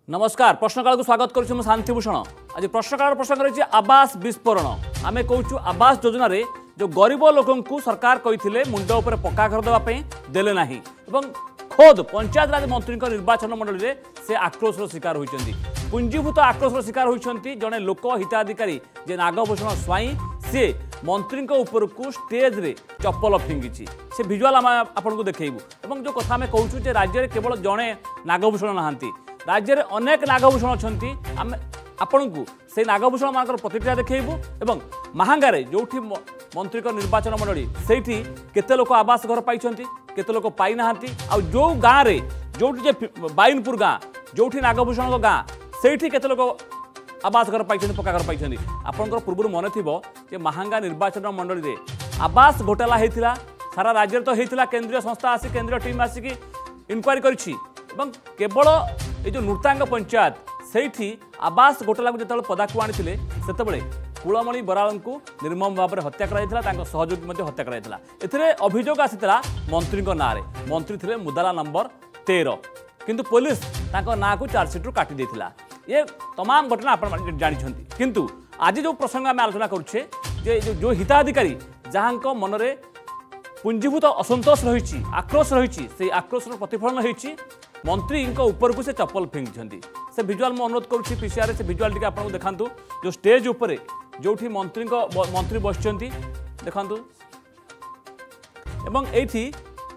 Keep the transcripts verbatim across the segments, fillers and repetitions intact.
नमस्कार प्रश्नकाल को स्वागत करुँ शांतिभूषण। आज प्रश्नकाल प्रश्न कर आवास विस्फोरण आम कहूँ आवास योजना रे जो गरीब लोक सरकार कही मुंड उपर पक्का घर देवाई देले ना खोद पंचायत राज मंत्री निर्वाचन मंडल में से आक्रोश शिकार होती पुंजीभूत आक्रोश शिकार होती जड़े लोक हिताधिकारी जे नागभूषण स्वाई सी मंत्री उपरकू स्टेज रे चप्पल फिंगी से भिजुआल आम आपको देखू और जो कथा आम कहूँ राज्य में केवल जड़े नागभूषण नहांती राज्य में अनेक नागभूषण अच्छा आम आपण को से नागभूषण मान प्रतिक्रिया देखू और महांगारे जो मंत्री निर्वाचन मंडली से केते लोक आवास घर पाई केते लोक पाई ना आ जो गाँव में जो बाइनपुर गाँ जो नागभूषण गाँ से केते लोक आवास घर पाई पक्का घर पाई आपंकर पूर्व मन थी महांगा निर्वाचन मंडली रे आवास घोटाला होता सारा राज्य तो होता केंद्रीय संस्था आसी केंद्रीय टीम आसिक इनक्वारी करिछि एवं केवल ये जो नृतांग पंचायत से आवास घोटाला को जो पदाक आनी से कुलमणि बराल को निर्मम भाव में हत्या कर सहयोगी हत्या कर अभियोग आसाला मंत्री ना मंत्री थे मुदाला नंबर तेरह किंतु पुलिस ना को चार्जसीट्रु काटी देथिला। ये तमाम घटना आप जानते किंतु आज जो प्रसंग आम आलोचना करुचे जो, जो हिताधिकारी जहाँ मनरे पुंजीभूत असंतोष रही आक्रोश रही से आक्रोश प्रतिफलन होती मंत्री ऊपर को से चप्पल फिंगी से भिजुआल मैं अनुरोध करुँची पीसीआर से भिजुआल टी आपको देखा जो स्टेज उपर जो मंत्री मंत्री बस देखा एवं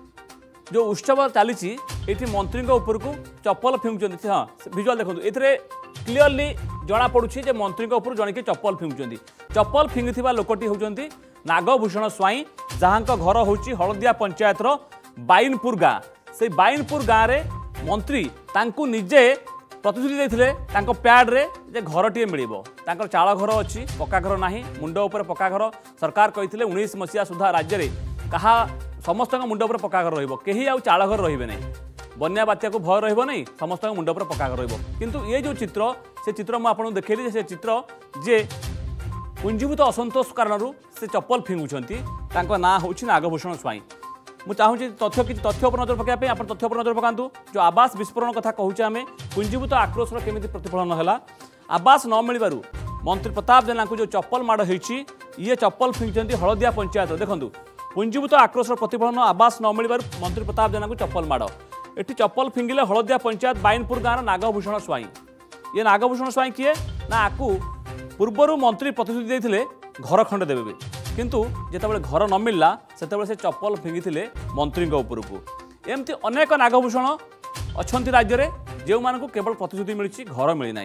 जो उत्सव चली मंत्री ऊपर को चप्पल फिंगुंट हाँ भिजुआल देखो ये क्लीयरली जना पड़ुछि जे मंत्री ऊपर जन के चप्पल फिंगुंट चप्पल फिंगी लोकटी होती नागभूषण स्वाई जहाँ घर होची हलदिया पंचायत बाइनपुर गाँ से बाइनपुर गाँव में मंत्री तांकु निजे प्रतिश्रुति देते प्याड रे जे घर टे मिल चाल घर अच्छी पक्का घर ना मुंड उपर पक्का घर सरकार कही उन्नीस मसीहा सुधा राज्य में कहा समस्त मुंड उपर पक्का घर रही आउ चाल घर रे नहीं बन्या बात्या को भय रही समस्त मुंड उपर पक्का घर किंतु ये जो चित्र से चित्र मुझे देखली से चित्र जे पुंजीभूत असंतोष कारण से चप्पल फिंगुंट ना हूँ नागभूषण स्वाई मुझे चाहूँगी तथ्य किसी तथ्य पर नजर पकाई आप तथ्य पर नजर पकातु जो आवास विस्फोरण कथा कहूँ आम पुंजीभूत आक्रोश केमी प्रतिफलन है आवास न मिलू मंत्री प्रताप जेना को जो चप्पल माड़ होती ये चप्पल फिंगी हलदिया पंचायत देखो पुंजीभूत आक्रोश प्रतिफलन आवास न मिलू मंत्री प्रताप जेना को चप्पल माड़ ये चप्पल फिंगिले हलदिया पंचायत बाइनपुर गाँव नागभूषण स्वाई ये नागभूषण स्वाई किए ना आपको पूर्वर मंत्री प्रतिश्रुति देते घर खंडे देवे किंतु जितेबाला घर न मिलला से से चप्पल फिंगी मंत्री उपरकू एमती अनेक नागभूषण अच्छा राज्य में जो मानक केवल प्रतिश्रुति मिली घर मिलना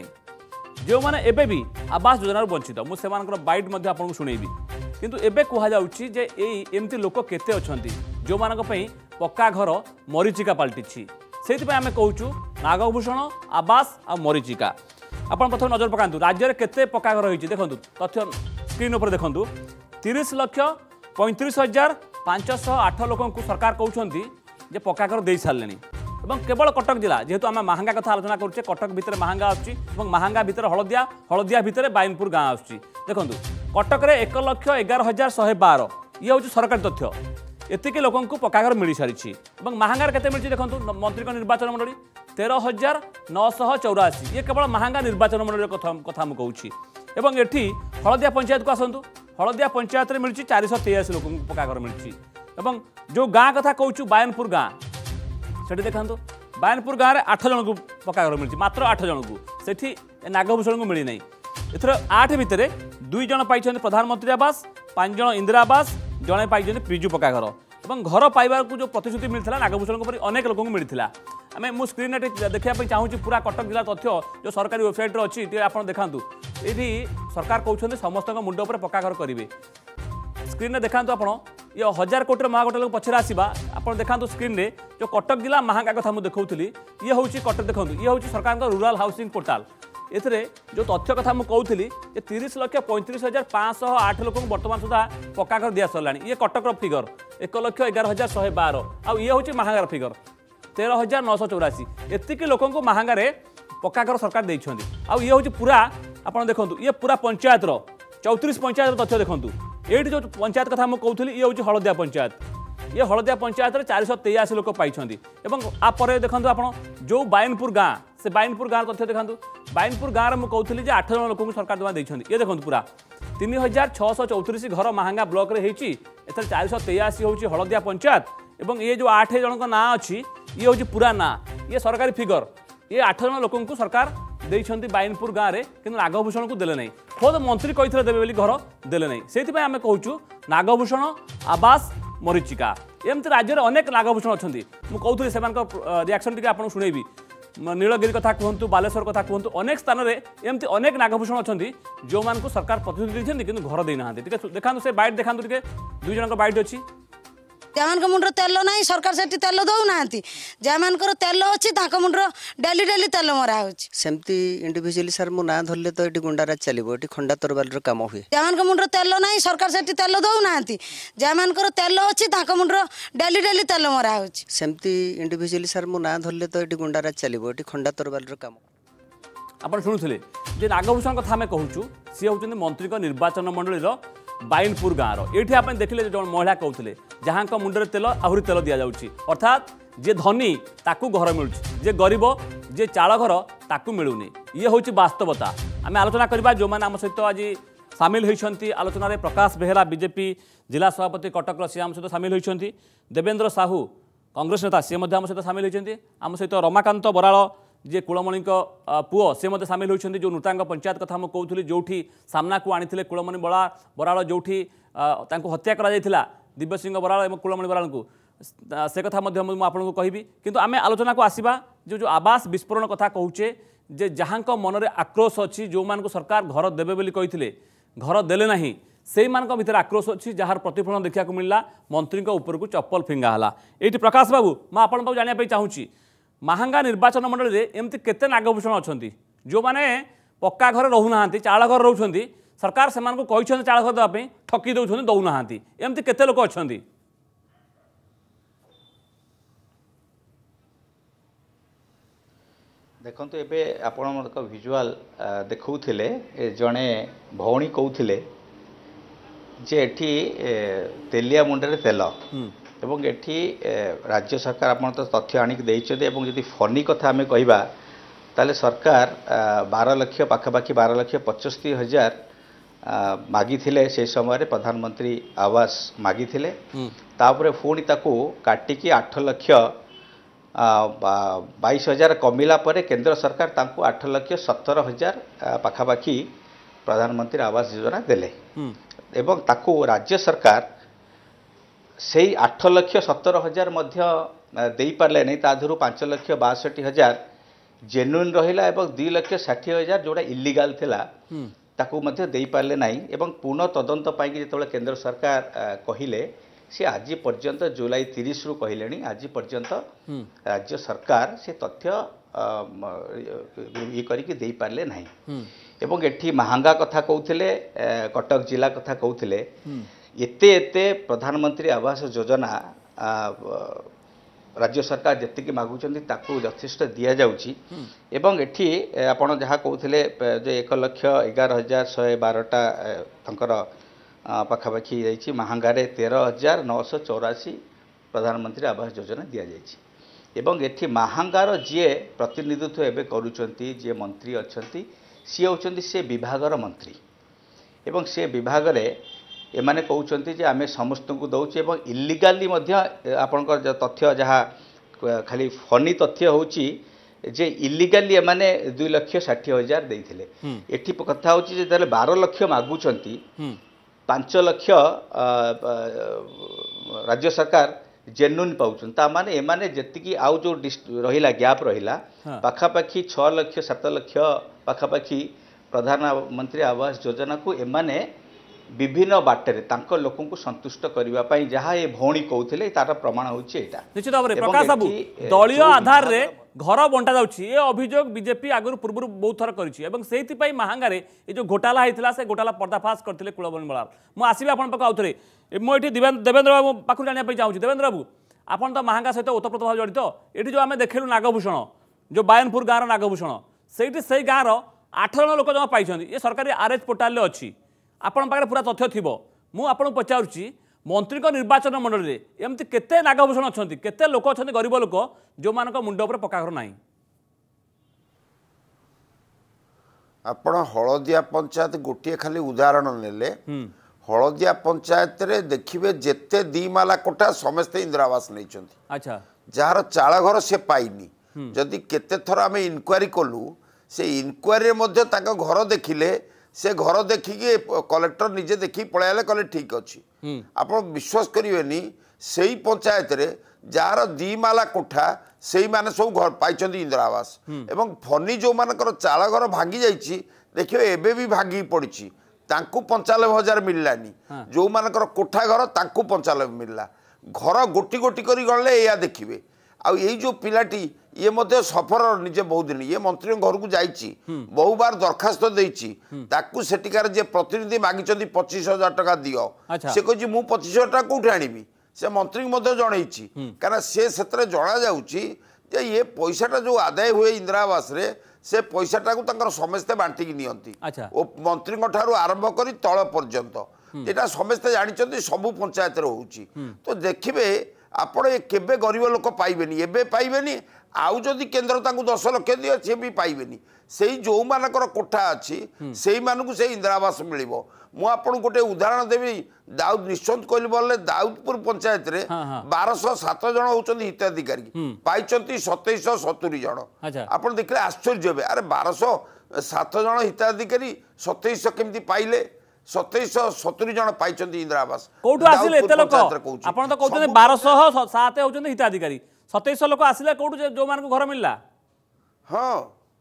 जो मैंने एबे भी आवास योजना वंचित मुझे बाइट आपको शुणेबी किंतु एबे कहुच्छी जे एमती लोक केते अच्छा जो मानक पक्का घर मरीचिका पलटि से आम कहूँ नागभूषण आवास आ मरीचिका आप प्रथम नजर पकातु राज्य में केते पक्का घर होती देखो तथ्य स्क्रीन उपर देखो तीस लक्ष पैंतीस हजार पांचश आठ लोक सरकार कहते पक्का घर दे सारे और केवल कटक जिला जेहेतु आम महंगा कथा आलोचना करुचे कटक भितर महंगा आसूँ महंगा भितर हलदिया हलदिया भितर बाइनपुर गाँ आसूँ देखो कटक रे एक लक्ष एगार हजार शहे बार ये हूँ सरकारी तथ्य एतिक लोक पक्का घर मिल सारी और महंगार केते मिली देखो मंत्री निर्वाचन मंडली तेरह हजार नौश चौराशी ये केवल महंगा निर्वाचन मंडल कथा मुझे एवं एटी हलदिया पंचायत को आसतु हलदिया पंचायत में मिली चार शह तेयासी लोक पक्का घर मिली और जो गाँ कथा कहूँ बायनपुर गाँ से देखा बायनपुर गाँव में आठ जन को पक्का घर मिली मात्र आठ जन को से नागभूषण को मिलना एथर आठ भितर दुई जन पाई प्रधानमंत्री आवास पांच जन इंदिरा आवास जड़े पाई प्रिजु पक्का घर और घर पाइबार को जो प्रतिश्रुति मिलता नागभूषण पर अनेक लोक मिलता आम मु स्क्रीन देखा चाहूँगी पूरा कटक जिला तथ्य जो सरकारी वेबसाइट अच्छी आप देखा ये सरकार कहते समस्त मुंड पर पक्का घर करेंगे स्क्रीन में देखा आप ये हजार कोटी महाघोटाला पछे आसवा आप देखा स्क्रीन में जो कटक जिला महंगा कथा मुझे देखी ये हूँ कटक देखो ये हूँ सरकार रूराल हाउसिंग पोर्टाल एथिरे जो तथ्य कथा मुझे कहूली तीस लक्ष पैंतीस हजार पाँच शह आठ लोक बर्तमान सुधा पक्का घर दिया सरला ये कटक फिगर एक लक्ष एगार हजार शहे बार आउ ये हूँ महंगार फिगर तेरह हजार नौश चौराशी एतिक लोक महंगार पक्का घर सरकार देते आउ ये हूँ पूरा आप देखो ये पूरा पंचायत चौतीस पंचायत तथ्य देखो ये जो पंचायत कथा मुझे कहूली ये हूँ हलदिया पंचायत ये हलदिया पंचायत चार शह तेयासी लोक पाई आप देखो आप जो बाइनपुर गाँ से बाइनपुर गाँव तथ्य देखा बाइनपुर गाँव में कहूली आठ जन लोक सरकार जमा देते ये देखो पूरा तीन हजार छःश चौतीस घर महांगा ब्लॉक रे होती चार शह तेयाशी हूँ हलदिया पंचायत और ये जो आठ जन का ना अच्छी ये हूँ पूरा ना ये सरकारी फिगर ये आठ जन लोक सरकार देइछंती बाइनपुर गाँव में कि नागभूषण को देले नहीं खुद मंत्री कही देवे घर देले नहीं से आम कहूँ नागभूषण आवास मरीचिका एमती राज्य में अनेक नागभूषण अच्छा मुझे से रिएक्शन टी आपको शुणेबी नीलगिरी कथा कहतु बालेश्वर कथा कहतु अनेक स्थान में एमती अनेक नागभूषण अच्छा जो मानक सरकार प्रतिनिधि देते कि घर देना देखा से बैट देखा दुई जन बैट अच्छी जमान मुंडर तेल ना सरकार से तेल दौना जमान तेल अच्छी मुंडर डेली डेली तेल मरा सेमती इंडिविजुअली सर मो ना धरले तो ये गुंडाराज चलो ये खंडा तरबार काम हुए जमान मुंडर तेल ना सरकार से तेल दौना जमान तेल अच्छी मुंडर डेली डेली तेल मरा सेमती इंडिविजुअली सर मो ना धरले तो ये गुंडाराज चलो ये खंडा तरबार काम आप शुणुले जे नागभूषण कथा आम कहूँ सी हूँ मंत्री निर्वाचन मंडल बाइनपुर गाँव ये आप देखिले जो महिला कहते जहाँ मुंडे तेल आहरी तेल दि जाऊँगी अर्थात जे धनी ताकू घर मिलूँ जे गरीब जे चाल घर ताकू मिलूनी ये हूँ वास्तवता आम आलोचना करवा जो मैंने आम सहित आज सामिल होती आलोचन में प्रकाश बेहेरा बीजेपी जिला सभापति कटक सी आम सहित सामिल होती देवेंद्र साहू कांग्रेस नेता सी आम सहित सामिल होती आम सहित रमाकांत बराड़ जे कुलमणि पुओ से मत सामिल होती जो नूतांग पंचायत कथा मुझे कहूली जो सामना को आनी कुलमणि बड़ा बराड़ जो हत्या करा दिव्य सिंह बराड़ और कुलमणि बराड़ को से कथा आपको कहबी किंतु आम आलोचना को आसवा जो जो आवास विस्फोरण कथा कहूचे जे जहाँ मन में आक्रोश अच्छी जो मान सरकार घर देवे बोली कही घर देले नहीं से भीतर आक्रोश अच्छी जार प्रतिफलन देखा मिलला मंत्री उपर को चप्पल फिंगा ये प्रकाश बाबू मैं आपको जानापी चाहूँगी महांगा निर्वाचन मंडल में एमती केते नागभूषण अच्छा जो मैंने पक्का घर रोना चाल घर रोच सरकार से कहते चाल घर देवाई ठकी दौरान दौना एमती केते लोक अच्छा देखो एबे आपण भिजुआल देखौथिले जड़े भौणी कहते जे एठी तेलिया मुंडे तेल एवं एठी राज्य सरकार आप तो तथ्य आणिक यदि फनी कथा आम कहवा ताले सरकार बारह लक्ष पाखापाखि बारह लक्ष पचस्ती हजार मागी थिले से समय प्रधानमंत्री आवास मागी थिले तापरे पुणी ताकू काटिकी आठ लक्ष बाईस हजार कमिला परे केंद्र सरकार तांकू आठ लक्ष सतर हजार पाखापाखि प्रधानमंत्री आवास योजना देले एवं ताकू राज्य सरकार से आठ लक्ष सतर हजार दे पारे नहीं ताधर पांच लक्ष बासठी हजार जेन्युइन रहा और दुई लक्ष षाठी हजार जोड़ा इलीगाल थिला ताकू मध्य दे पारे नहीं एवं पुनः तदंत पाई जो केंद्र सरकार कहले सी आज पर्यंत जुलाई तीस रु कहले आज पर्यंत राज्य सरकार से तथ्य ये करके दे पारे नहीं एवं एठी महंगा कथा कहते कटक जिला कथा कहते एते एते प्रधानमंत्री आवास योजना राज्य सरकार जी मागुंट ताकू यथेष्ट दि जाऊँगी एवं एठी आपण जहाँ कहते जो एक लक्ष एगार हजार शहे बारटा तंकर पाखापाखि जाइए महांगारे तेरह हजार नौश चौराशी प्रधानमंत्री आवास योजना दि जाइए एवं एठी महांगार जी प्रतिनिधित्व एवं करुँचे जी मंत्री अच्छा सी होती से विभागर मंत्री एवं से विभाग एमाने कहते जे आमे समस्त को दौचे एवं इलीगाली आपणकर तथ्य जहाँ खाली फनी तथ्य होची जे इलीगाली एमाने दुई लक्ष षाठी हजार देइथिले एठी कथा होची जे बारह लक्ष मागुचंती पांच लक्ष राज्य सरकार जेन्युइन पाउछन ता माने एमाने जतिकी आउ जो रहिला गैप रहिला पाखापाखि छह लक्ष सात लक्ष पाखापाखि प्रधानमंत्री आवास योजना को एमाने विभिन्न बाटे तांको लोकों को संतुष्ट करने जहाँ ये भौणी कहते तार प्रमाण होची एटा निश्चित भाव में प्रकाश बाबू दलीय आधार रे घर बंटा जाउछि ये अभियोग बीजेपी आगु पूर्व बहुत थर करिछि एवं सेति पई महांगारे ये जो घोटाला होता से घोटाला पर्दाफाश करते कुलमणि बराड़ मुझे आसबि आपन पाक आउथरे मुझे देवेंद्र बाबू पाखु जाना चाहूँगी देवेंद्र बाबू आपन तो महांगा सहित ओतप्रोत भाव जड़ित ये जो आम देखलु नागभूषण जो बायनपुर गाँव नागभूषण से से गाँव आठ जन लोक जमा पाई ये सरकारी आरएच पोर्टाल अच्छी आपण पाखे पूरा तथ्य थी मुझे आपको पचारुची मंत्री निर्वाचन मंडल में एमती केते नागभूषण अच्छा केते लोक अच्छा गरीब लोक जो मान मुंड पर पक्का घर ना आपण हलदिया पंचायत गोटे खाली उदाहरण नेले हलदिया पंचायत रे देखिए जेते दी माला कोठा समस्ते इंदिरा आवास नहीं अच्छा जार चाल घर से पाइनी जदि केते थर आम इनक्वारी कलु से इनक्वारी घर देखिले से घर देखिए कलेक्टर निजे देखी पलैले कले ठीक अच्छी आप विश्वास करेनि से पंचायत रे जार दी माला कोठा से माने सब घर पाई इंदिरा आवास एवं फनी जो मानकर चाल घर भांगी जाइए देखिए एबे भी भांगी पड़ी तांकू पंचानबे हजार मिललानी जो मानकर कोठा घर तांकू पंचानबे मिलला घर गोटी गोटी करी गले या देखिए आउ यही जो पिलाटी ये मध्य सफर निजे बहुत दिन ये मंत्री घर को जाइए बहु बार दरखास्त देती सेटिकार जे प्रतिनिधि मागिंट पच्चीस हजार टका दियो से कही मु पच्चीस हजार टका कौटी आनी से मंत्री जनई कारण से जना जाऊँगी ये पैसाटा जो आदाय हुए इंदिरा आवास रे से पैसाटा को समस्ते बांटिकी नियंती मंत्री ठारू आरंभ कर तल पर्यंत यहाँ समस्ते जानते सबू पंचायत होउची तो देखिए आपण केबे गरीब लोक पाइबेनी एबे पाइबेनी आउ जदि केंद्र तांकु दस लक्ष दियो से भी पाइबेनी सेई जो मानकर कोठा अच्छी से मानकु से इंदिरा आवास मिलिबो मु आपन गोटे उदाहरण देवी दाऊद निश्चंत कहली बोले दाऊदपुर पंचायत रे बारश सात जन होचंदी हिताधिकारी पाइचंती सतैश सतुरी जन आपन देखले आश्चर्य हेबे अरे बारश सात जन हिताधिकारी सतैश केमती पाइले सतैश सतुरी जन पाइचंती इंदिरा आवास कोठु आसिले एते लोक आपन तो कहउछन बारश सात होचंदी हिताधिकारी सतैश लोक आसिले कोठु जो मान को घर मिलला हां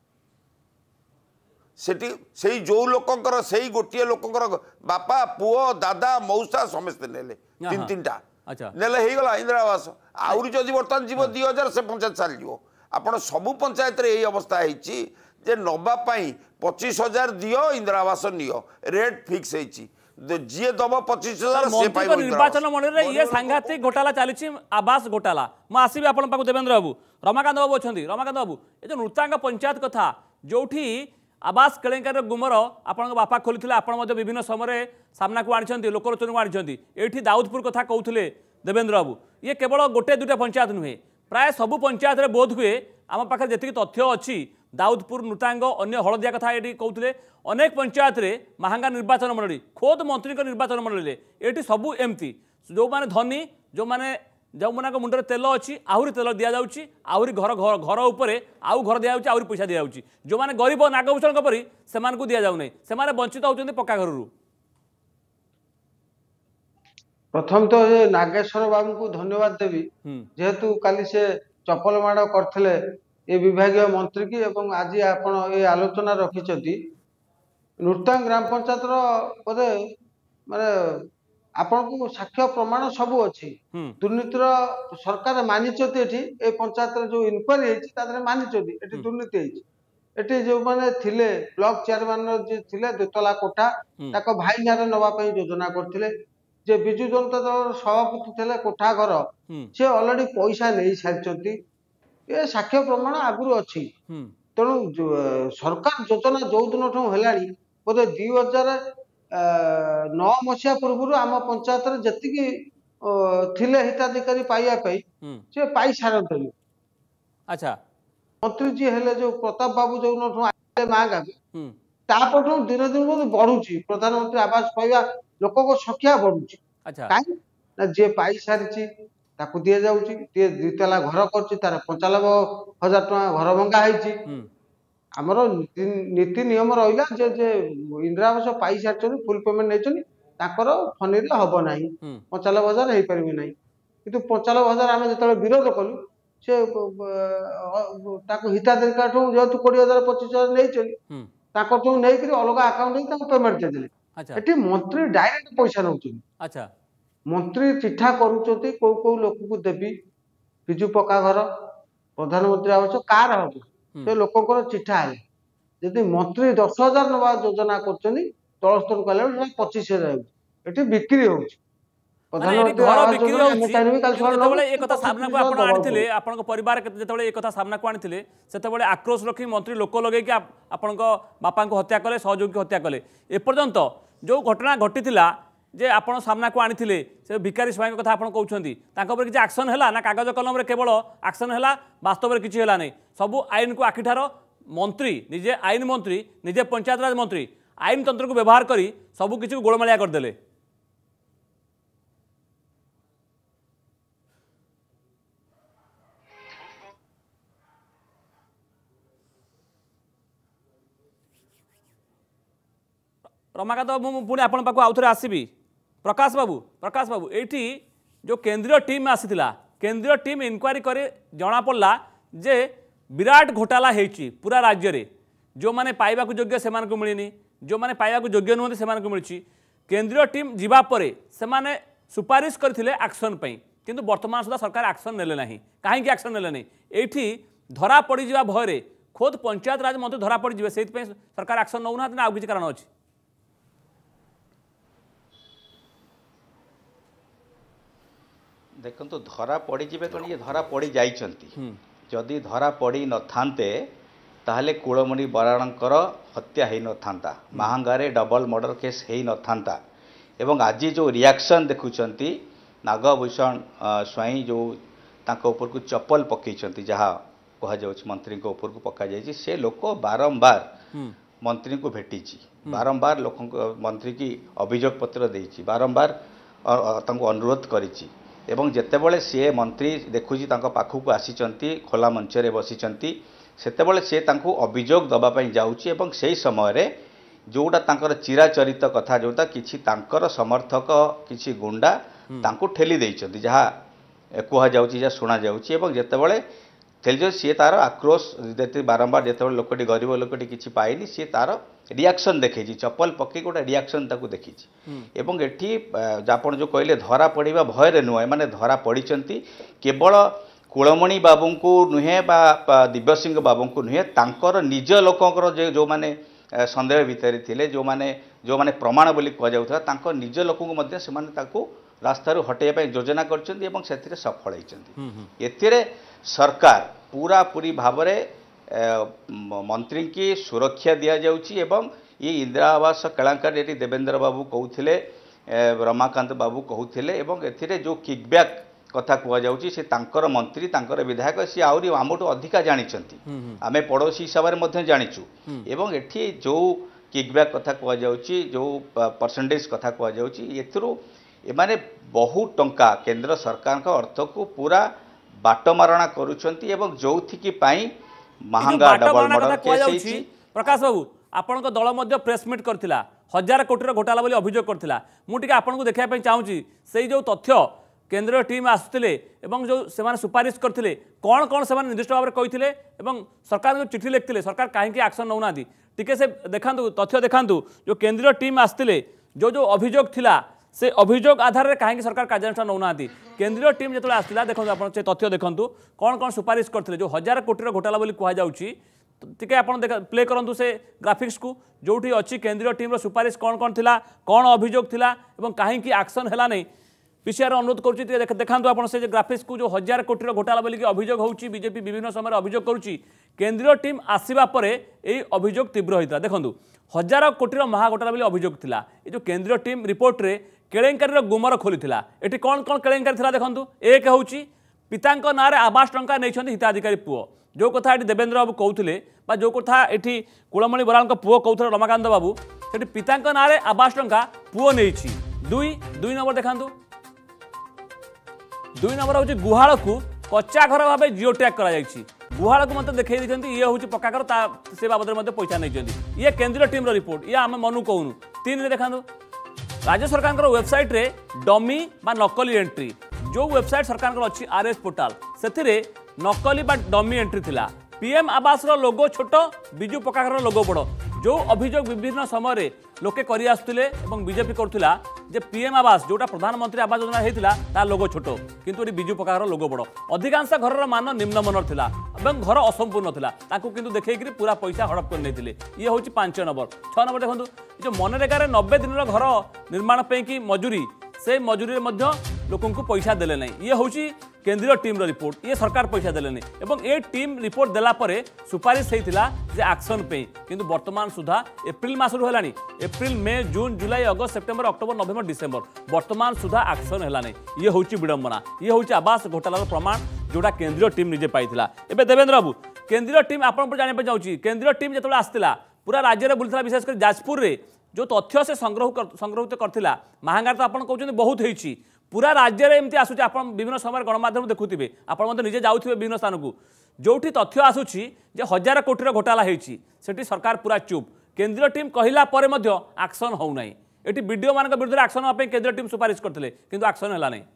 सेठी सेई जो लोकंकर सेई गोटिए लोकंकर बापा पुओ दादा मौसा समस्त नेले तीन तीनटा अच्छा नेले हेई गला इंदिरा आवास आउरी जदि बर्तन जीव दो हज़ार से पंचायत साल जीव आपण सबु पंचायत रे एई अवस्था हेची जे नबा पई पच्चीस हजार दियो इंदिरा आवास नियो रेट फिक्स हेची जी दब पच्चीस हजार से पाइबो निर्वाचन मंडल रे ये सांघातिक घोटाला चलीछि आवास घोटाला म आसीबे आपण पाको देवेंद्र बाबू रमाकांत बाबू अछंती रमाकांत बाबू ए जो नृतांग पंचायत कथा जोठी आवास केलेंकार गुमर आपण बापा खोली आपण विभिन्न समय सामना को आनी लोकलोचन को आनी ये दाऊदपुर कथा कहते देवेंद्र बाबू ये केवल गोटे दुटे पंचायत नुहे प्राय सबू पंचायत रे बोध हुए आम पाखे जी तथ्य अच्छी दाऊदपुर नृतांग अन्य हलदिया कथा ये कहते अनेक पंचायत रे महांगा निर्वाचन मंडली खोद मंत्री निर्वाचन मंडली ये सबू एमती जो मैंने धनी जो मैंने जो मान मुंडे तेल अच्छी आहरी तेल दि जाऊँगी आहरी घर घर घर उपर आउ घर दि जाऊँगी आहरी पैसा दि जाऊँगी जो मैंने गरीब नागभूषण परी से दि जाऊना से वंचित होती पक्का घर प्रथम तो ये नागेश्वर बाबू को धन्यवाद देवी जेहेतु काली से चपल माड़ करते ये विभाग मंत्री की एवं आज आपण ये आलोचना रखिंट नृतांग ग्राम पंचायत बोधे माने आपण को साक्ष्य प्रमाण सबू अच्छी दुर्नीतिर सरकार मानिचती ए पंचायत जो इनक्वारी होती मानिचती दुर्नीति एटी जो माने थिले ब्लॉक चेयरमैन जे थिले दोतला कोठा ताको भाई नारे नवाई योजना करथिले जे बिजु जनता दल सभापति थिले कोठा घर से ऑलरेडी पैसा नहीं सारी ये साक्ष्य प्रमाण आगुरी अच्छी तेणु सरकार योजना जो दिन है बोधे दुई हजार नौ मसीहा पूर्व आम पंचायत जी थिले हिताधिकारी पाइबाई से पाई सारते अच्छा मंत्री जी हेले जो प्रताप बाबू जो मांगा तापठ दिन दिन बहुत बढ़ुची प्रधानमंत्री आवास पाइबा लोक को संख्या बढ़ुची कहीं जे पाई सारी ताकू दि जाऊँगी दितला घर कर पंचानबे हजार टका घर भंगा है आमर नीति नियम रहा जे जे इंदिरा आवास पाई सारी फुल पेमेंट नहीं फनी हम ना पंचानबे हजार हो पारे ना कि पंचानबे हजार आम जो विरोध कलु से हिताधिकारी जेहतु कोड़े हजार पच्चीस हजार नहीं नहीं अलग आकाउंट पेमेंट देते ये मंत्री डायरेक्ट पैसा नौ अच्छा मंत्री चिठा करुँच कौ कौ लोक को देवी विजु पक्का घर प्रधानमंत्री आवास कार हम से लोकर चिठा है जदि मंत्री दस हजार नवा योजना कर तल स्तर कले पच्चीस हजार ये बिक्री हो आक्रोश रखी मंत्री लोक लगे आपण बापा को हत्या कले सहयोगी हत्या कले एपर्यंत जो घटना घटी जे आपण सामना को आनी से भिकारी स्वाई कथा आपड़ कहते किसी एक्शन है ना कागज कलम केवल एक्शन है वास्तव में किसी है ना सबू आईन को आखिठार मंत्री निजे आईन मंत्री निजे पंचायत राज मंत्री आईन तंत्र को व्यवहार करी सबू किसी को गोलमालिया करदेले। रमाकांत बाबू पुणी आपण पाखु आउ थे आसबि प्रकाश बाबू प्रकाश बाबू एठी जो केंद्रीय टीम आसीथिला केंद्रीय टीम इनक्वारी करे जना पड़ला जे विराट घोटाला हेची पूरा राज्य रे जो माने पाइबा को योग्य से को मिलनी जो माने पाइबा को योग्य नुहति से को मिलची केंद्रीय टीम जीवा परे से माने सुपारिश करथिले एक्शन पई किंतु वर्तमान सुधा सरकार एक्शन नेले नाही काहे कि एक्शन नेले नाही एठी धरा पड़ी जीवा भय रे खोद पंचायत राज मंत्री धरा पड़ी जीवे सेति पई सरकार एक्शन नौ ना आ किछि कारण अछि। देखो धरा पड़ी जीवे कौन ये धरा पड़ी जाइछंती जदि धरा पड़ी न थांते ताहले कुलमणि बराणकर हत्या है न थांता महांगारे डबल मर्डर केस है न थांता एवं आज जो रिएक्शन देखुचंती नागभूषण स्वाई जो तांको ऊपर को चप्पल पकईचंती जहाँ कह जाउछ मंत्री को ऊपर को पका जाइछि से लोक बारंबार मंत्री को भेटिछि बारंबार लोक मंत्री की अभियोग पत्र देइछि बारंबार तांको अनुरोध करिछि एवं जेतेबेले सी मंत्री देखुची तांको पाखु आसीचंती खोला मंचरे बसीचंती सेतेबेले से तांको अभियोग दबापाई जाउची एवं सेही समय रे जोटा तांकर चिराचरित कथा जोटा किछि तांकर समर्थक किछि गुंडा तांको ठेली देइचंती जहाँ कुहा जाउची जा सुना जाउची एवं जेतेबेले तेल सी तार आक्रोश देते बारंबार जेतेबेले लोकटी गरीब लोकटी किछि पाइनी सी तार रिएक्शन देखी चप्पल पकई गोटे रिएक्शन ताकू देखी एवं एठी आपण जो कहले धरा पड़िबा भय नुहे माने धरा पड़िचंती केवल कुलमणि बाबू को नुहे बा दिव्य सिंह बाबू को नुहे तांकर निज लोकंकर जे जो माने संदेह भितर थिले जो माने जो माने प्रमाण बोली कह जाउथा तांकर निज लोक को मध्य से माने ताकू रास्तारू हटेଇବା ପାଇଁ योजना करचंती एवं सेथिरे सफल होइचंती एथिरे सरकार पूरा पूरी भाबरे मंत्री की सुरक्षा दिया जाउची एवं ये इंदिरा आवास कलाकार ये देवेंद्र बाबू कहते रमाकांत बाबू कहते एवं एथिरे जो किकबैक कथा कह जाउची से तांकर मंत्री तांकर विधायक सी आउरी आमठू अधिका जानिचंती आमे पड़ोसी हिसाब से जानिचु एवं एठी जो किकबैक कथा कह जाउची जो परसेंटेज कथा कह जाउची एथुरु एमाने बहुत टंका केंद्र सरकार का अर्थ को पूरा बाटमारणा करूछंती एवं जोथिकी पाई महंगा डबल मर्डर केस होईची। प्रकाश बाबू आपण दल मध्य प्रेसमिट करथिला हजार कोटी घोटाला बोली अभियोग करथिला मु टिके आपण को देखिया पई चाहूची सेही जो तथ्य केंद्रीय टीम आसुतिले एवं जो सेमाने सुपारिश करथिले कोन कोन सेमाने निर्दिष्ट भाव में कहिथिले एवं सरकार जो चिठी लिखथिले सरकार काहे कि एक्शन नौ नादी टिके से देखांतु तथ्य देखांतु जो केंद्रीय टीम आसतिले जो जो अभियोग थिला से अभियोग आधार में कहीं सरकार कार्यानुष्ठान नौ ना केंद्रीय टीम जो आसला देखो आप तथ्य देखूँ कौन कौन सुपारिश करते जो हजार कोटी घोटाला बोली कहुच्छी टे आप प्ले करूँ से ग्राफिक्स को जोटी अच्छी केंद्रीय टीम सुपारिश कौन कौन थिला कौन अभियोग थिला एवं कहीं एक्शन है नहीं पीसीआर अनुरोध करुँच देखा आप से ग्राफिक्स को जो हजार कोटी घोटाला बोलिक अभियोग होची बीजेपी विभिन्न समय अभियोग करुच्ची केंद्रीय टीम आसवा पर यही अभियोग तीव्र होता देखूँ हजार कोटी महाघोटाला बोली अभियोग थिला ये जो केंद्रीय टीम रिपोर्ट रे केलेंकारी गुमर खोली एटी कौन कौन केलेंकारी थिला देखंतु एक होउची पितांक नाँ आवास टंका नहीं हिताधिकारी पुओ जो कथा ये देवेंद्र बाबू कहते जो कथा ये कुलमणि बराल पुओ कहते रमाकांत बाबू से पितांक नाँ आवास टंका पुओ नहीं दुई दुई नंबर देखांतु दुई नंबर हूँ गुहाल को कच्चा घर भाव जिओ टैग कर गुहाल को मत देखा ये हूँ पक्का घर से बाबद में पैसा नहीं ये केंद्रीय टीम रिपोर्ट ये आम मनु कहूनु तीन देखा राज्य सरकार वेबसाइट रे डमी बा नकली एंट्री जो वेबसाइट सरकार अच्छी आरएस पोर्टाल से नकली बा डमी एंट्री थिला पीएम आवास रो लोगो छोट बिजू पक्का लोगो बड़ जो अभियोग विभिन्न समय लोके करी आसुतिले एवं बीजेपी करुला जे पीएम आवास जोटा प्रधानमंत्री आवास योजना होता तार लोगो छोट किंतु बिजू पक्का लोगो बड़ अधिकांश घर मान निम्न मनर थिला एवं घर असंपूर्ण थिला ताकू किंतु देखैकरी पूरा पैसा हड़प कर नहीं ये हूँ पांच नंबर छह नंबर देखो जो मनरेगा नब्बे दिन घर निर्माण की मजूरी से मजूरी लोकों को पैसा देले नहीं ये हूँ केंद्रीय टीम रिपोर्ट ये सरकार पैसा देले नहीं एवं ये टीम रिपोर्ट देला परे सुपारिश होता जे एक्शन पे किंतु वर्तमान सुधा एप्रिल मासरू है एप्रिल मे जून जुलाई अगस्त सेप्टेम्बर अक्टोबर नवेम्बर डिसेम्बर वर्तमान सुधा एक्शन है नहीं ये हूँ विडंबना ये हूँ आवास घोटालार प्रमाण जोटा केंद्रीय टीम निजे पाई एवं देवेंद्र बाबू केंद्रीय टीम आपण जाना चाहूँगी केंद्रीय टीम जो आसला पूरा राज्य में बुलता विशेषकर जाजपुर में जो तथ्य से संग्रह कर, संग्रहित करथिला महांगार तो आप कहते बहुत होती पूरा राज्य में एमती आसूँ आप विभिन्न समय गणमाध्यम देखुवे आप निजे जाऊे विभिन्न स्थान को जोठी तथ्य आसूची जे हजार कोटी घोटाला होती सरकार पूरा चुप केंद्रीय टीम कहला पर एक्शन होना ये वीडियो मान विरुद्ध एक्शन होगा केंद्रीय टीम सुपारिश करते किंतु एक्शन है नहीं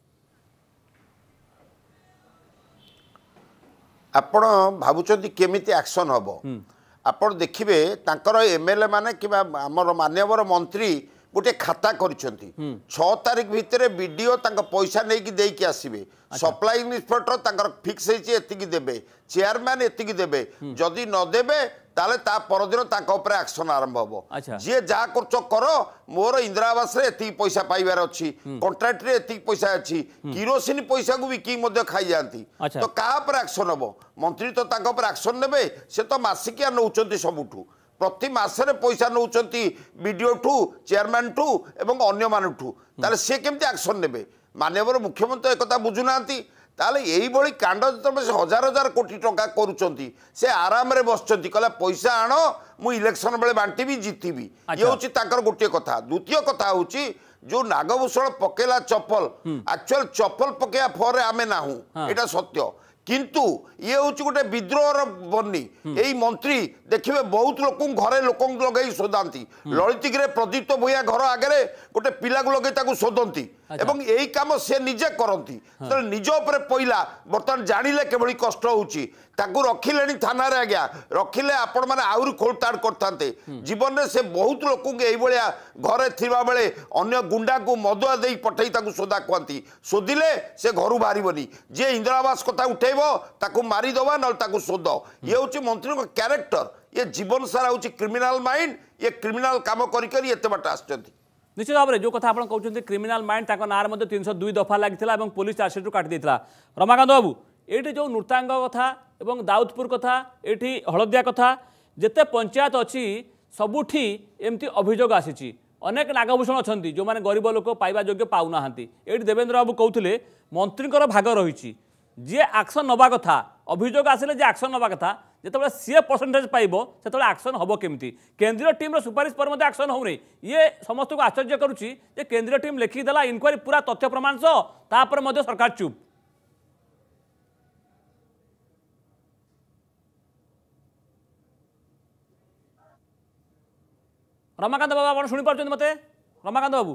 आपण भावुं केमिति एक्शन हम आपण देखिए एमएलए माने कि आमर मानवर मंत्री गोटे खाता करिसेंती छह तारीख भितर वीडियो पैसा नहीं देकी आसबे सप्लाई इन्स्पेक्टर तांकर फिक्स होती एतिकी देबे चेयरमैन एतिकी देबे जदि न देबे ताले ता परदिन तांका ऊपर एक्शन आरंभ हो जी जहाँ कर कर मोर इंदिरा आवास रे एतिकी पैसा पाइबार अच्छी कॉन्ट्रैक्ट रे एतिकी पैसा अच्छी किरोसिन पैसा को बिकी मध्य खाई जाती तो क्या पर एक्शन हम मंत्री तो तांका ऊपर एक्शन नेबे से तो मासिकिया नौचंती सबुठू प्रति मासरे पैसा नौचंती वीडियो ठू चेयरमैन ठू एवं अन्य मान ठू ताले से केमती एक्शन नेबे माननीय मुख्यमंत्री एक बुझुना ताले यही भली कांड जो हजार हजार कोटी टंका करुँच से आराम रे बसचंती कहला पैसा आण मु इलेक्शन बेले बांटी जितबी ये हूँ गोटे कथा द्वितीय कथा हूँ जो नागभूषण पकेला चप्पल एक्चुअल चप्पल पकेया फर आमे नाहू एटा सत्य किंतु ये हूँ गोटे विद्रोहर बनी यही मंत्री देखिए बहुत लोक घरे लोक लगे शोधाती ललितगिरी प्रदीप्त भूया घर आगे गोटे पिला को लगे शोधती एवं यही काम से निजे करती निज उपर पईला बर्तमान जानिले केभली कष्ट होउची ताकू रखिले थाना रे आज्ञा रखिले आपण माने आउरी खोलताड़ करथांते जीवन में से बहुत लोक यही भाया घरे थिबा बेले अन्य गुंडा को मदुआ देई पठेई ताकू सोदा कहती शोधिले से घर बाहरबनी जे इंदिरा आवास कथा उठेबो ताकू मारी दवा न ताकू शोध ये हूँ मंत्री को क्यारेक्टर ये जीवन सारा हूँ क्रिमिनाल माइंड ये क्रिमिनाल काम करी एते बाट आछंती निश्चित भाव में जो कथा आप कहते क्रिमिनाल माइंड नाँ तीन सौ दुई दफा लगी पुलिस चार्जसीट काटी देता रमाकांत बाबू ये जो नृतांग कथा एवं दाऊदपुर कथा ये हलदिया कथा जिते पंचायत अच्छी सबुठी एमती अभियोग आसी अनेक नागभूषण अच्छा जो मैंने गरीब लोक पाइबा योग्य पाऊना ये देवेंद्र बाबू कहते मंत्री भाग रही जी एक्शन नवा कथा अभियोग आसिले जे एक्शन नवा कथा जिते सी परसेंटेज पाइब से एक्शन हम केमती केंद्रीय टीम सुपारिश पर एक्शन होनी ये समस्त को आश्चर्य करुच्ची केंद्रीय टीम लिखिदेला इनक्वारी पूरा तथ्य प्रमाण सह तापर सरकार चुप रमाकांत बाबू आप शुणी पार्टी मत रमाकांत बाबू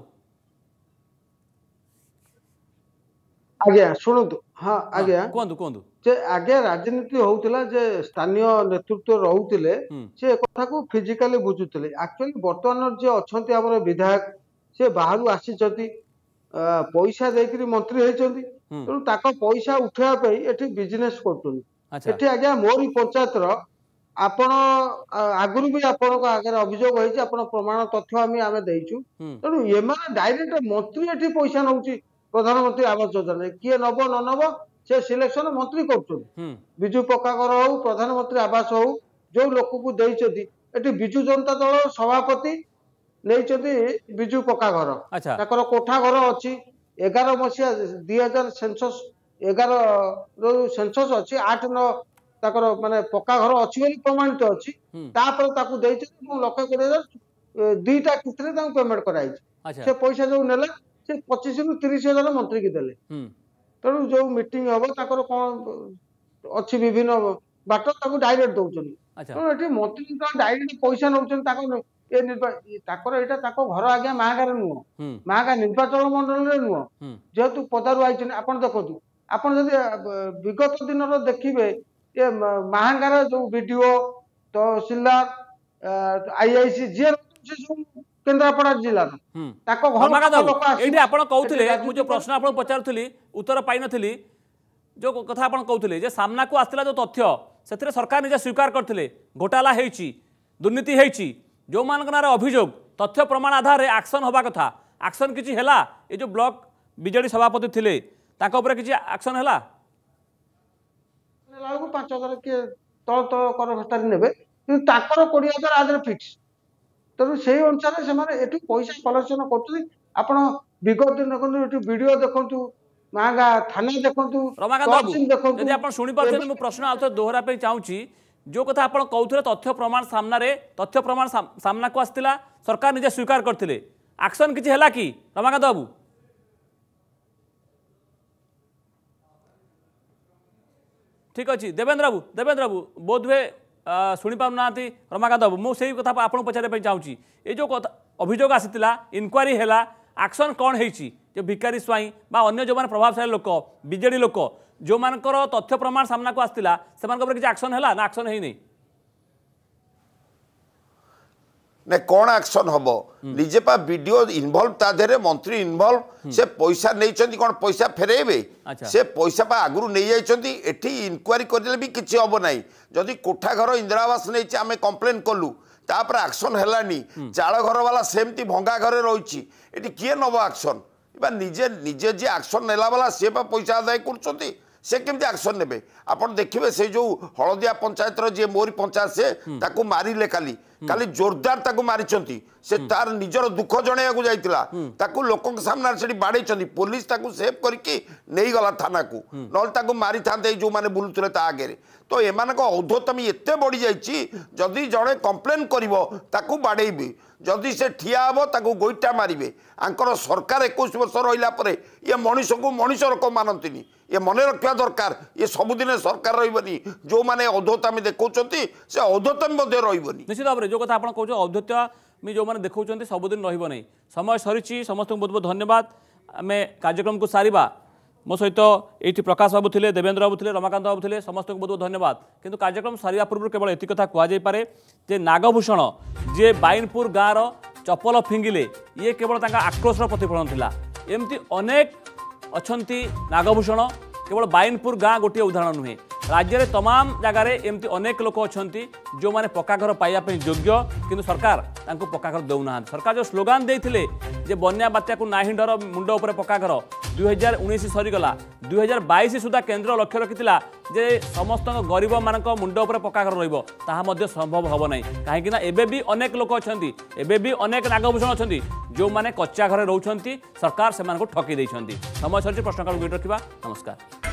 आज्ञा शुणु हाँ आज्ञा कहतु कहतु जे आगे राजनीति होउतिला जे स्थानीय नेतृत्व रहुतिले से कथा को फिजिकली बुझुतिले एक्चुअली वर्तमान जे अछंती हमर विधायक से बाहरु आसीचंती पैसा देकरी मंत्री होइचंती तो ताको पैसा उठा पे एठी बिजनेस करतुनी एठी आज्ञा मोरी पंचायत रो आपण आगुरु भी आपण को आगे अभियोग होइछि आपण प्रमाण तथ्य आमे आमे देइछु तो ये माने डायरेक्ट मंत्री एठी पैसा नउछि प्रधानमंत्री आवास योजना किए नब न नब से सिलेक्शन मंत्री कर विजु पक्काघर हो प्रधानमंत्री आवास हो जो लोक को देती विजु जनता दल सभापति नहीं विजु पक्काघर कोठा घर अच्छी एगार मसीहा दुई हजार सेंसस एगार सेंसस अच्छी आठ नौ माने पक्का घर अच्छी प्रमाणित अच्छी लक्ष कोड़े हजार दुईटा किस्त पेमेंट कराई से पैसा जो नेला से पच्चीस रु तीस हजार मंत्री की देले तेणु जो मीटिंग हम ताकर कौन अच्छी विभिन्न बाट डायरेक्ट दौरान तेणु मंत्री डायरेक्ट पैसा नौ घर आज्ञा महागार नुह महागा निर्वाचन मंडल नुह जेहेतु पदारू आई आप देखु आप विगत दिन देखिए ये महागार जो वीडियो तहसीलदार आईआईसी जी केन्द्रापड़ा जिलार जो प्रश्न आप पचारूली उत्तर पाई नी जो कथा आप कहते सामना को आसला जो तथ्य से सरकार निजे स्वीकार करते घोटाला होती दुर्नीति होती जो मान अभियोग तथ्य प्रमाण आधार में एक्शन हवा कथा एक्शन किसी है ये जो ब्लॉक बीजेडी सभापति थे किसी एक्शन है पांच हजार किए तल तल कर भत्तारी ने कोड़े हजार आदि फिक्स तेणु से अनुसार से पैसा कलेक्शन कर विगत दिन देखो वीडियो देखु मांगा थाना देखंतु रमाकांत बाबू तहसील देखंतु यदि आप शुणी पार्छन मु प्रश्न आउथ दोहरा पे चाहूची जो कथा आप कहते तथ्य प्रमाण सामना रे तथ्य प्रमाण सामना को आसला सरकार निजे स्वीकार करथिले एक्शन किछि हैला कि रमाकांत बाबू ठीक अच्छे देवेंद्र बाबू देवेंद्र बाबू बोध हुए शुणी पाना रमाकांत बाबू मुझे कथा आपको पचारे चाहूँगी ये जो कथा अभियोग आसीला इनक्वारी है एक्शन कौन होती भिकारी स्वाई अन्य जो मैंने प्रभावशाली लोक बीजेडी लोक जो मानकर तथ्य प्रमाण सामना को आसला से किसी एक्शन है ना एक्शन है नहीं ने कौन एक्शन हम निजे पा वीडियो इनवॉल्व ता देरे मंत्री इनवॉल्व से पैसा नहीं कौन पैसा फेरेबे से पैसा पा आगु नहीं जाइछंती एठी इनक्वारी करले भी किछि हबो नाही जदि कोठा घर इंदिरा आवास नहीं आमे कंप्लेन कलु तापर एक्शन हेलानी चाल घर वाला सेमती भंगा घरे रहिछि एठी किए नबो एक्शन बा निजे निजे जे एक्शन नेला वाला से पा पैसा आदाय करछंती से केमती एक्शन नेबे आपण देखिबे से जो हलदिया पंचायत रो जे मोरी पंचायत से ताकू मारिले काली काली जोरदार ताकू मारिचंती से तार निजर दुख जणेया को जाइतिला ताकू लोकन सामने सेठी बाडैचंती पुलिस ताकू सेव करके नहीं गला थाना को नल ताकू मारी थांते जो माने बुलुतले ता आगे तो एमानक औद्धतमी एते बढ़ी जाइछि जदि जणे कंप्लेन करिवो ताकू बाडैबे जदि से ठिया हबो ताकू गोइटा मारिबे आंकर सरकार इक्कीस वर्ष रहिला परे ये मनीष को मनीष रकम मानंतिनी ये मन रखा दरकार ये सबुदिन सरकार रही जो मैंने औद्धतामी देखते से औद्धतामी रही निश्चित भाव में जो कथा आप कौन औद्धत्यामी जो मैंने देखते सबुदिन रही समय सरी समस्त बहुत बहुत धन्यवाद आम कार्यक्रम को सारिबा मो सहित ये प्रकाश बाबू थे देवेंद्र बाबू थे रमाकांत बाबू थे समस्त को बहुत बहुत धन्यवाद किंतु कार्यक्रम सारिया पूर्व केवल एति कथा कहुपे जे नागभूषण जी बाइनपुर गाँव चपल फिंगिले ये केवल आक्रोशर प्रतिफलन थिला एमती अनेक अच्छी नागभूषण केवल बाइनपुर गाँ गोटे उदाहरण नुहे राज्य में तमाम जगार एमती अनेक लोक अच्छा जो मैंने पक्का घर पाइबा योग्य किंतु सरकार तांको पक्का घर दौना सरकार जो स्लोगान देते जे बन्या बात्या को नाही डर मुंड उपर पक्का घर दुई हजार उन्नीस सरीगला दुई हजार बैश सुधा केन्द्र लक्ष्य रखिता जे समस्त गरीब मान मुंड उपर पक्का घर रहा संभव हम ना कहीं एबे भी अनेक लोक अच्छा एबे भी अनेक नागभूषण अच्छा जो मैंने कच्चा घर रोच सरकार से ठकी समय सर प्रश्नकाल रखा नमस्कार।